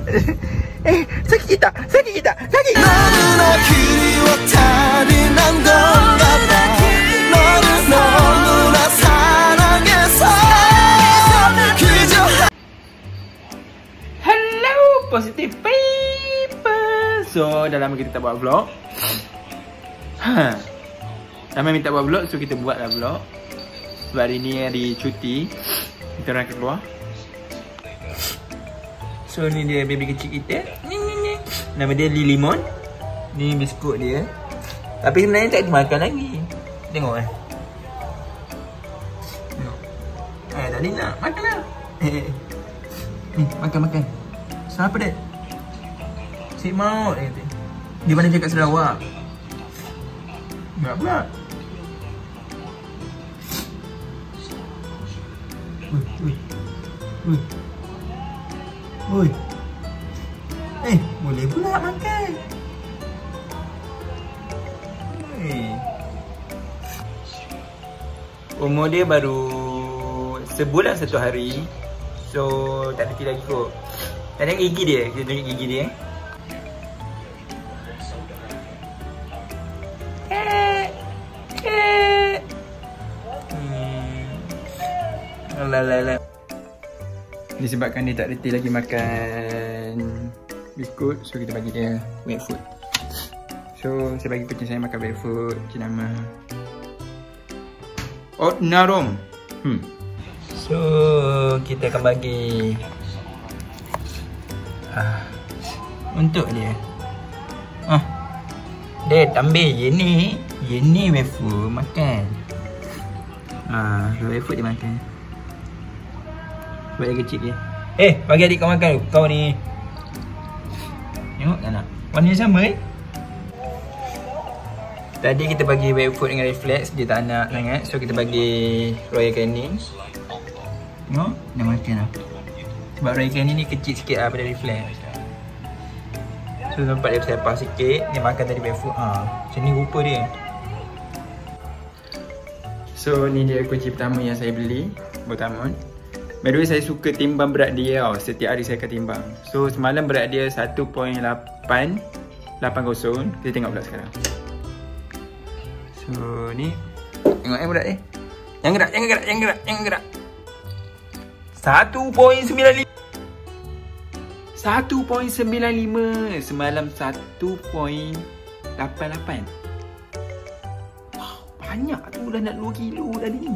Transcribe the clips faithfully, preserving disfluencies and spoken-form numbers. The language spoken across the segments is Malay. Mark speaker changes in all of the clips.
Speaker 1: Eh, sakit tak? Sakit tak? Sakit. Hello, positive people. So, dah lama kita tak buat vlog. Ha. Ramai minta buat vlog, so kita buatlah vlog. Sebab hari ni hari cuti, kita orang akan keluar. So ni dia baby kecil kita. Ni ni ni. Nama dia Lilimon. Ni biskut dia. Tapi sebenarnya tak dimakan lagi. Tengok eh. Tengok. Eh tadi nak makanlah. Ni makan makan. Siapa dia? Cik Maut dia kata. Dia mana cakap Sarawak. Enggak pula. Ui, ui. Ui. Ui. Eh, boleh pula makan. Ui. Umur dia baru sebulan satu hari. So, tak reti lagi kot. Tengok gigi dia, kita tunjuk gigi dia. Eh. Eh. Hmm. Alah, alah, alah. Disebabkan dia tak reti lagi makan biskut, so kita bagi dia wet food. So saya bagi kucing saya makan wet food. Nama Oat Narom. Hmm. So kita akan bagi ah, untuk dia. Ah, dia tambah je ni, je ni wet food makan. Ah, wet food dia makan. Sebab dia kecil dia. Eh, bagi adik kau makan. Kau ni. Tengok tak nak? Warna sama eh. Tadi kita bagi wet food dengan reflex. Dia tak nak sangat. So kita bagi Royal Canin. Tengok. Dia makan lah. Sebab Royal Canin ni kecil sikit lah pada reflex. So nampak dia bersepah sikit. Dia makan tadi wet food. Ha, macam ni rupa dia. So ni dia kucing pertama yang saya beli. Botamon. By the way, saya suka timbang berat dia tau. Setiap hari saya akan timbang. So semalam berat dia satu perpuluhan lapan lapan kosong. Kita tengok pula sekarang. So ni. Tengok eh berat dia. Jangan gerak, jangan gerak, jangan gerak, jangan gerak. satu perpuluhan sembilan lima. satu perpuluhan sembilan lima. Semalam satu perpuluhan lapan lapan. Wow, banyak tu dah nak dua kilo dah ni.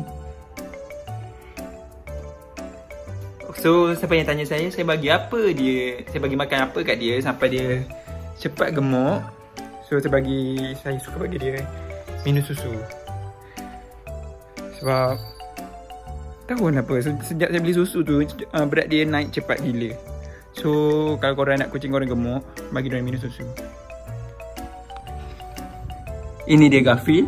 Speaker 1: So, siapa yang tanya saya, saya bagi apa dia, saya bagi makan apa kat dia sampai dia cepat gemuk. So, saya bagi, saya suka bagi dia minum susu. Sebab, tahu kenapa, sejak saya beli susu tu, berat dia naik cepat gila. So, kalau korang nak kucing korang gemuk, bagi dia minum susu. Ini dia Garfield.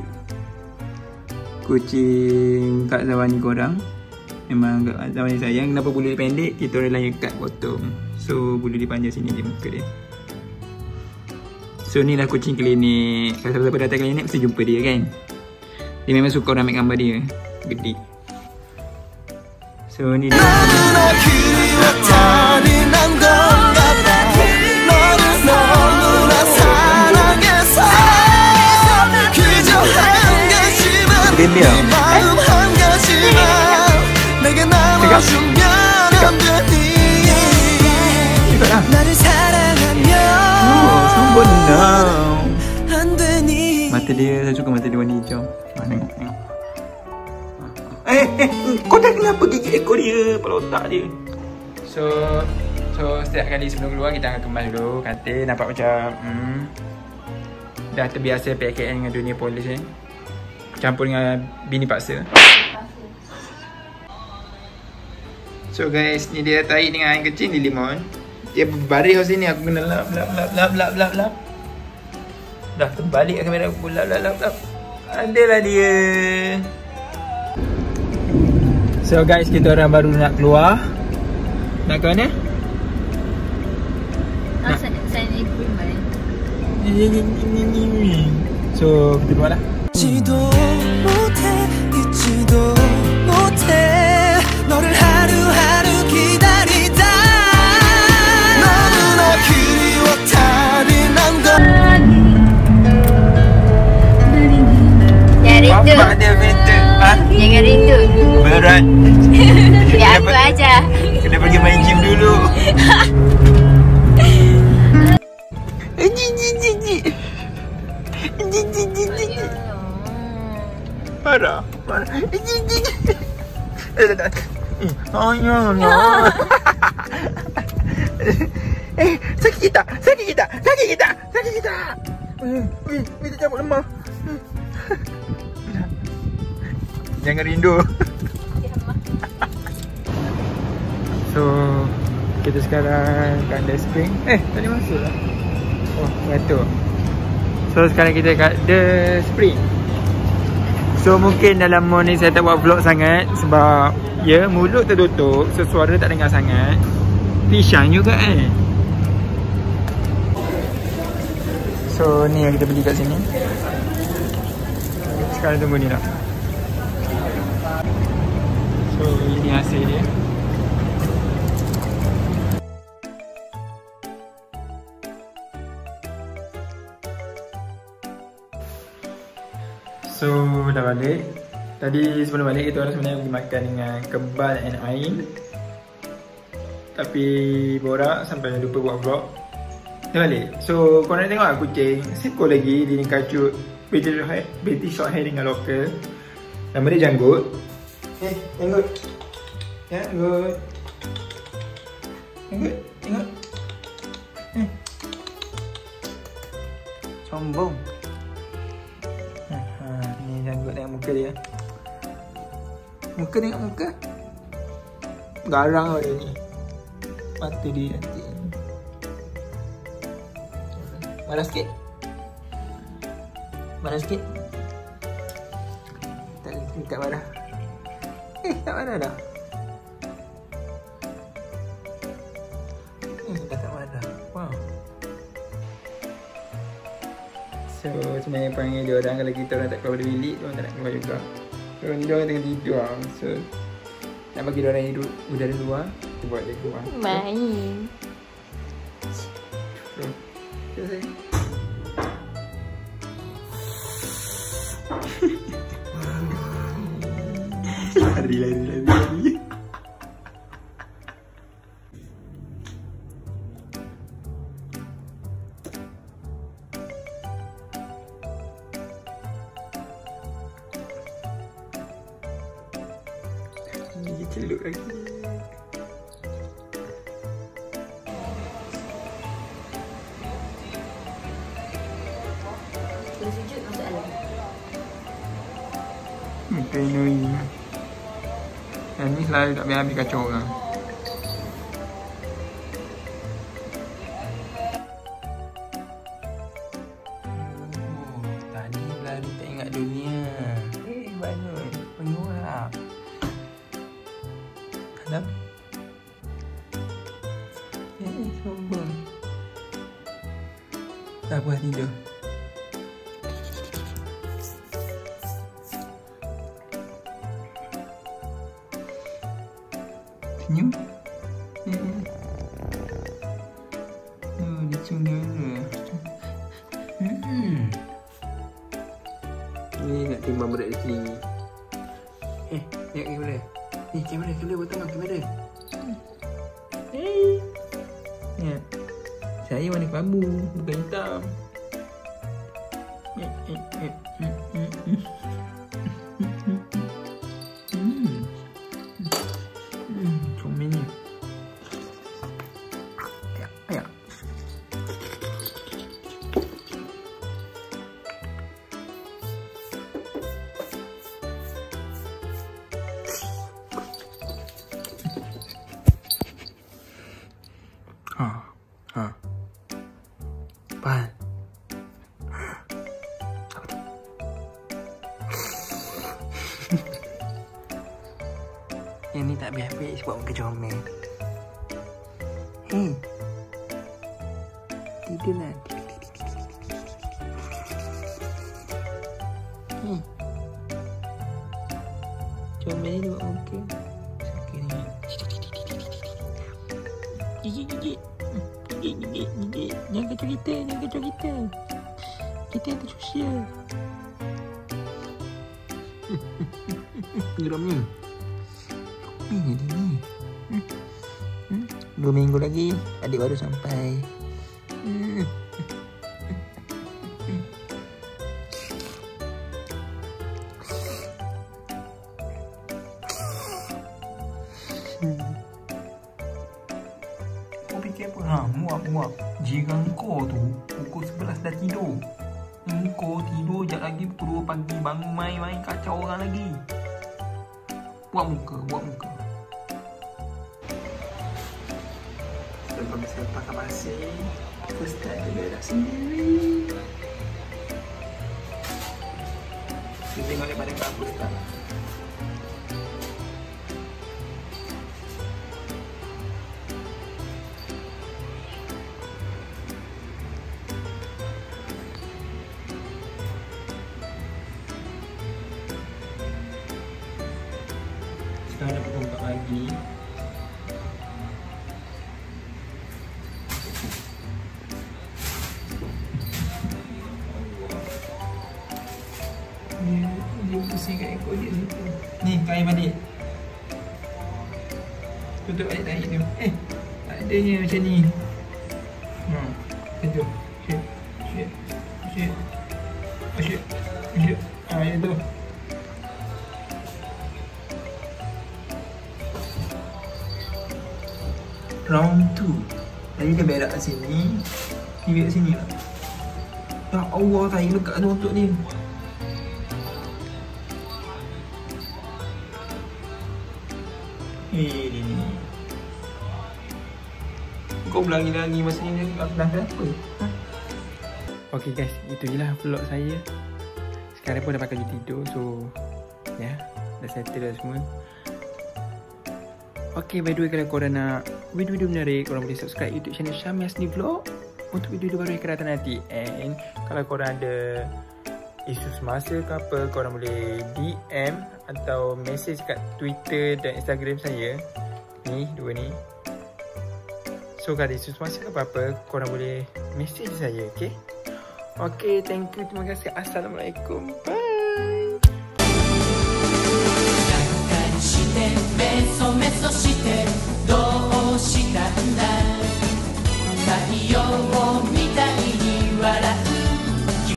Speaker 1: Kucing Kak Zawani korang. Memang Kak Zawani sayang. Kenapa bulu dia pendek? Kita orang lain kat potong. So bulu dia panjang sini je muka dia. So ni lah kucing klinik. Kalau siapa-siapa datang klinik mesti jumpa dia kan. Dia memang suka orang ambil gambar dia. Gede. So ni dia. Bembel. Cakap. Cakap. Cakap lah. Oh, sambut now. Mata dia, saya suka mata dia warna hijau. Ah, tengok, tengok. Eh, eh, kau dah kenapa gigit ekor dia, kepala otak dia. So, so setiap kali sebelum keluar kita akan kemas dulu katil. Nampak macam hmm, dah terbiasa P K N dengan dunia polis ni. Campur dengan bini paksa. So guys, ni dia tahi dengan air kecil ni limon. Dia berbaring kat sini, aku kena lap lap lap lap lap lap lap. Dah terbalik kamera aku, lap lap lap lap. Adalah dia. So guys, kita orang baru nak keluar. Nak ke mana?
Speaker 2: Nak saya ni pergi.
Speaker 1: So kita keluar lah.
Speaker 3: 지도 못해 잊지도 못해 너를 하루하루 기다리다 너는
Speaker 1: berat.
Speaker 2: Ya aku aja.
Speaker 1: Kena pergi main gym dulu. Parah, parah. Oh ya Allah. Eh, sakit kita, sakit kita, sakit kita, sakit kita. Eh, wih, kita cabut lemah. Jangan rindu. So, kita sekarang kat The Spring. Eh, tadi masuk lah. Oh, betul. So, sekarang kita kat The Spring. So, mungkin dalam morning saya tak buat vlog sangat sebab ya, mulut tertutup, so suara tak dengar sangat. Pisang juga eh. So, ni yang kita beli kat sini. Sekarang tunggu ni lah. So, ini hasil dia. So, dah balik. Tadi sebelum balik kita orang sebenarnya pergi makan dengan kebal and Ain. Tapi borak sampai lupa buat vlog. Dah balik. So, korang nak tengok lah kucing. Seko lagi dia ni kacut British short hair, British short hair dengan lokal. Nama dia Janggut. Eh, Janggut. Ya, Janggut. Janggut, tengok. Eh. Sombong. Ni Janggut tengok muka dia. Muka tengok muka. Garang lah dia ni. Mata dia nanti. Marah sikit. Marah sikit. Tak, tak marah. Eh, tak marah dah. Eh, dah tak marah. Wow. So, sebenarnya panggil dia orang kalau kita orang tak keluar dari bilik, dia orang tak nak keluar juga. So, ni dia orang tengah tidur lah. So, nak bagi dia orang hidup udara luar, kita buat dia keluar.
Speaker 2: Main.
Speaker 1: So, so saya. Lari, lari, lari, lari. Gigi celup lagi.
Speaker 2: Kena sujud masuk alam.
Speaker 1: Penui. Yang ni selalu tak habis-habis kacau orang. Oh, tadi lari tak ingat dunia. Eh, banyak. Penyuap. Alam. Eh, sombong. Tak puas tidur. Senyum. Eh. Oh, dia cium dulu. Hmm. Ni nak timbang berat di sini. Eh, lihat kamera. Ni kamera, kamera buat tengok kamera. Eh. Ya. Saya warna kelabu, bukan hitam. Eh, eh, eh. Hmm. Hmm. Hmm. Ha, ha. Pan. Apa tu? Yang ni tak habis-habis buat muka comel. Hei. Tidur lah. Hmm. Comel ni buat muka. Sakit ni. Gigit, gigit. Gigit, gigit, gigit. Jangan kacau kita, jangan kacau kita. Kita yang tersosial. Geramnya. Ini dia ni. Hmm. Hmm. Dua minggu lagi adik baru sampai. Hmm. Kau fikir apa? Ha, muak-muak. Jika kau tu pukul sebelas dah tidur. Kau tidur sekejap lagi pukul dua pagi bangun main-main kacau orang lagi. Buat muka, buat muka. Lepas saya pakai pasir, first time dia berak sendiri. Kita tengok daripada kabut sekarang. Sekarang dapat buka lagi. Dia, dia pusing kat ekor dia situ. Ni, kain balik. Tutup balik tahi tu. Eh, tak adanya macam ni. Ha, macam tu. Syuk, syuk, syuk. Syuk, syuk. Ha, macam tu. Round two. Tadi dia berak kat sini. Dia berak kat sini lah. Ya Allah, tahi lekat tu untuk ni. Eh, ni. Kau berlari-lari masa ni aku dah apa? Ha? Okay guys, itu je lah vlog saya. Sekarang pun dah pakai tidur. So, ya, yeah, dah settle dah semua. Okay, by the way, kalau korang nak video-video menarik, korang boleh subscribe YouTube channel Syam Yasni Vlog untuk video-video baru yang akan datang nanti. And kalau korang ada isu semasa ke apa, korang boleh D M atau message kat Twitter dan Instagram saya. Ni, dua ni. So, kalau ada isu semasa ke apa-apa, korang boleh message saya, okay? Okay, thank you. Terima kasih. Assalamualaikum. Bye.